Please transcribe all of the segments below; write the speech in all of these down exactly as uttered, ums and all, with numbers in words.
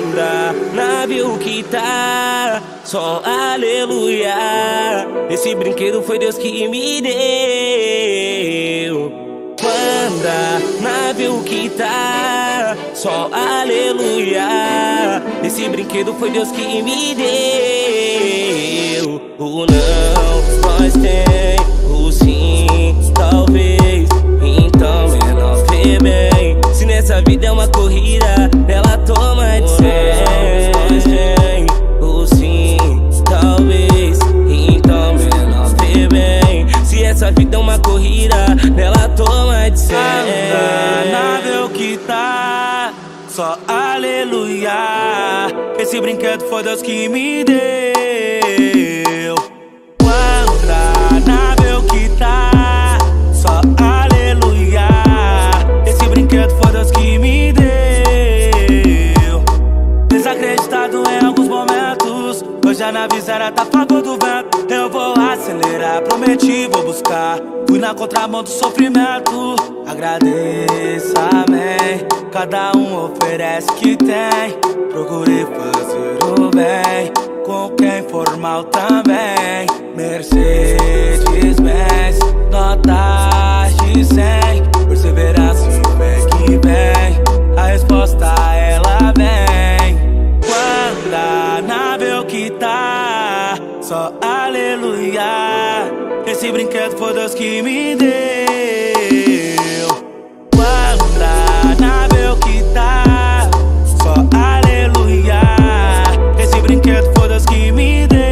Manda navio que tá, só aleluia. Esse brinquedo foi Deus que me deu. Manda navio que tá, só aleluia. Esse brinquedo foi Deus que me deu. O não nós tem, o sim talvez. Então menor vê bem, se nessa vida é uma corrida, ela toma de cem. Nós tem, o sim talvez. Então menor vê bem, se essa vida é uma corrida, ela toma de cem. Nada é o que tá, só aleluia. Esse brinquedo foi Deus que me deu. Quando nada é o que tá, só aleluia. Esse brinquedo foi Deus que me deu. Desacreditado em alguns momentos, hoje a nave zero tá a favor do vento. Eu vou acelerar, prometi, vou buscar. Fui na contramão do sofrimento. Agradeça, amém. Cada um oferece o que tem. Procurei fazer o bem com quem for mal também. Mercedes Benz, notas de cem. Perseverança e fé que vem, a resposta ela vem. Quando a nave é o que tá, só aleluia. Esse brinquedo foi Deus que me deu. Quando a nave é o que tá, só aleluia. Esse brinquedo foi Deus que me deu.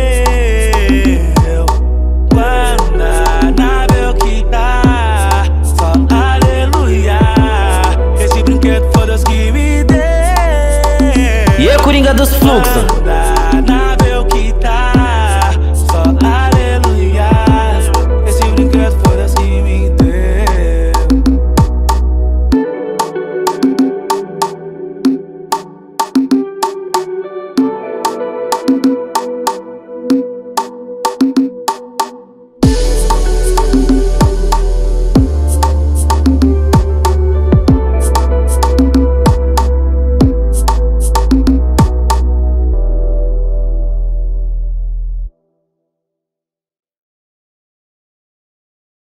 Quando a nave é o que tá, só aleluia. Esse brinquedo foi Deus que me deu. E é Coringa dos Fluxos.